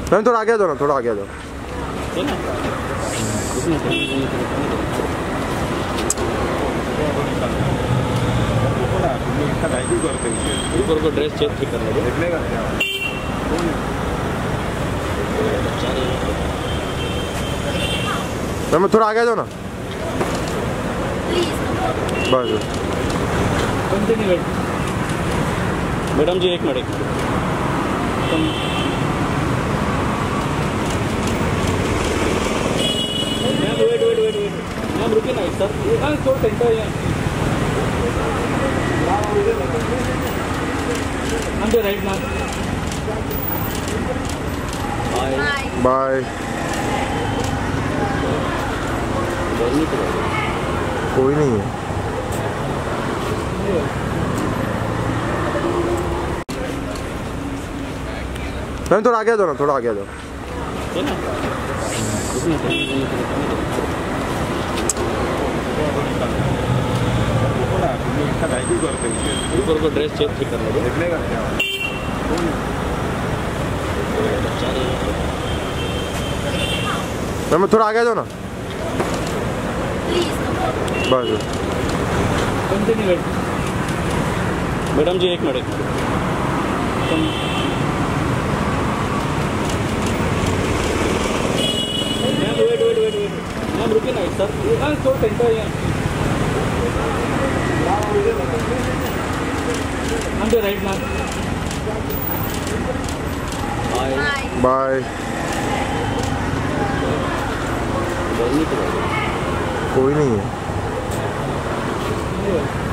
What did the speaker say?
Ma'am थोड़ा आगे आ जाओ ना, थोड़ा आगे आ जाओ। ऊपर को ड्रेस चेक कर लो। मैम थोड़ा आगे आ जाओ ना बस। मैडम जी एक मिनट वेट मैम रुकिए ना सर। थोड़ा सेंटर है राइट मैम। बाय। कोई नहीं है। मैम थोड़ा आगे आ जाओ ना, थोड़ा आगे आ जाओ। ऊपर को ड्रेस चेक कर लो। मैम थोड़ा आगे आ जाओ ना बस। मैडम जी एक मिनट वेट मैम रुकिए ना सर। थोड़ा सेंटर है राइट मैम। बाय। कोई नहीं है।